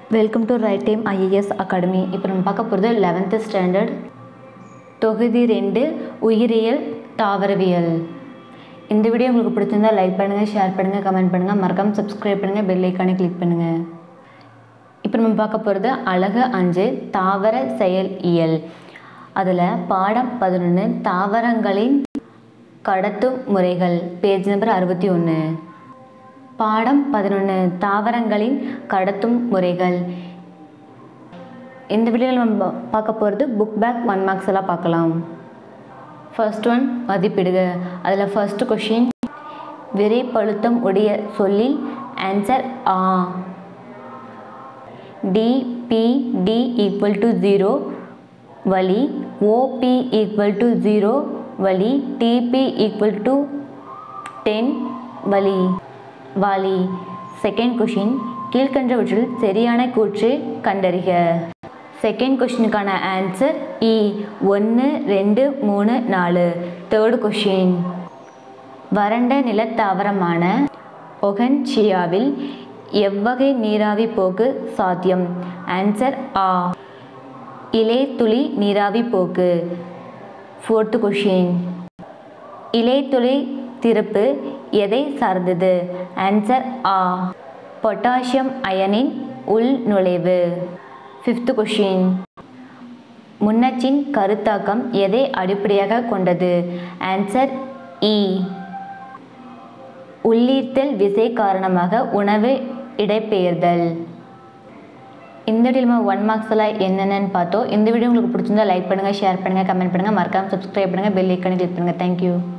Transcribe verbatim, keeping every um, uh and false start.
Welcome to right time IAS academy. இப்போ நம்ம பார்க்க போகிறது லெவன்த்து ஸ்டாண்டர்ட் தொகுதி ரெண்டு உயிரியல் தாவரவியல். இந்த வீடியோ உங்களுக்கு பிடிச்சிருந்தா லைக் பண்ணுங்கள், ஷேர் பண்ணுங்கள், கமெண்ட் பண்ணுங்கள், மறக்காமல் சப்ஸ்கிரைப் பண்ணுங்கள், பெல் ஐக்கானை கிளிக் பண்ணுங்கள். இப்போ நம்ம பார்க்க போகிறது அழகு அஞ்சு தாவர செயல் இயல். அதில் பாடம் பதினொன்று தாவரங்களின் கடத்தும் முறைகள், பேஜ் நம்பர் அறுபத்தி ஒன்று. பாடம் பதினொன்று தாவரங்களின் கடத்தும் முறைகள். இந்த வீடியோவில் நம்ம பார்க்க போகிறது புக் பேக் ஒன் மார்க்ஸ் எல்லாம் பார்க்கலாம். ஃபர்ஸ்ட் ஒன் மதிப்பிடுக. அதில் ஃபர்ஸ்ட் கொஷின், விரை பழுத்தம் உடைய சொல்லில் ஆன்சர் ஆ. டிபிடி ஈக்குவல் டு ஜீரோ வழி, ஓபி ஈக்குவல் டு ஜீரோ வழி, டிபி ஈக்குவல் டு டென் வழி வாலி. செகண்ட் கொஷின், கீழ்கண்டவற்றில் சரியான கூற்று கண்டறிக. செகண்ட் கொஷினுக்கான ஆன்சர் இ, ஒன்று ரெண்டு மூணு நாலு. தேர்டு கொஷின், வறண்ட நிலத்தாவரமான ஒகன்சியாவில் எவ்வகை நீராவி போக்கு சாத்தியம்? ஆன்சர் ஆ, இலைத்துளி நீராவி போக்கு. ஃபோர்த்து கொஷின், இலைத்துளி திறப்பு எதை சார்ந்தது? ஆன்சர் ஆ, பொட்டாசியம் அயனின் உள் நுழைவு. ஃபிஃப்த் கொஷின், முன்னச்சின் கருத்தாக்கம் எதை அடிப்படையாக கொண்டது? ஆன்சர் இ, உள்ளீர்த்தல் விசை காரணமாக உணவு இடம்பெயர்தல். இந்த வீடியோ நம்ம ஒன் மார்க்ஸ் எல்லாம் என்னென்னு பார்த்தோம். இந்த வீடியோ உங்களுக்கு பிடிச்சிருந்தா லைக் பண்ணுங்கள், ஷேர் பண்ணுங்கள், கமெண்ட் பண்ணுங்கள், மறக்காமல் சப்ஸ்கிரைப் பண்ணுங்கள், பெல் ஐக்கானை கிளிக் பண்ணுங்கள். தேங்க்யூ.